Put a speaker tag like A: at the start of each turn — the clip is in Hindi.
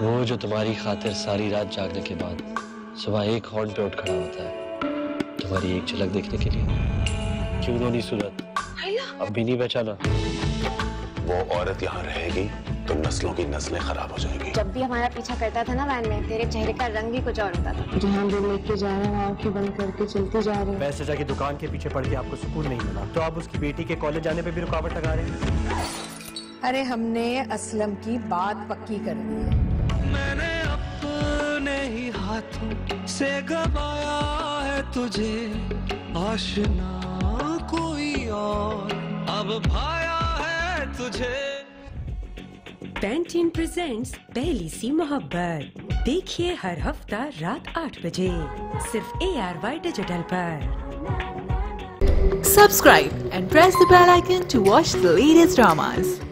A: वो जो तुम्हारी खातिर सारी रात जागने के बाद सुबह एक हॉर्न पे उठ खड़ा होता है तुम्हारी एक झलक देखने के लिए। क्यों रोनी सूरत, अब भी नहीं पहचाना?
B: वो औरत यहाँ रहेगी तो नस्लों की नस्लें खराब हो जाएगी।
C: जब भी हमारा पीछा करता था ना वैन में, तेरे चेहरे का रंग ही कुछ और होता था। जहाँ दिल लेके जा रहे हैं आंखें बंद करके चलते जा रहे हैं।
D: पैसे जाके दुकान के पीछे पड़ के आपको सुकून नहीं मिला तो आप उसकी बेटी के कॉलेज जाने पे भी रुकावट लगा रहे हैं।
E: अरे हमने असलम की बात पक्की कर दी है।
F: मैंने अपने ही हाथों से गवाया है तुझे, आशना कोई और अब भाया है तुझे।
G: पैंटीन प्रेजेंट्स पहली सी मोहब्बत, देखिए हर हफ्ता रात 8 बजे सिर्फ ARY डिजिटल पर।
H: Subscribe and press the bell icon to watch the latest dramas.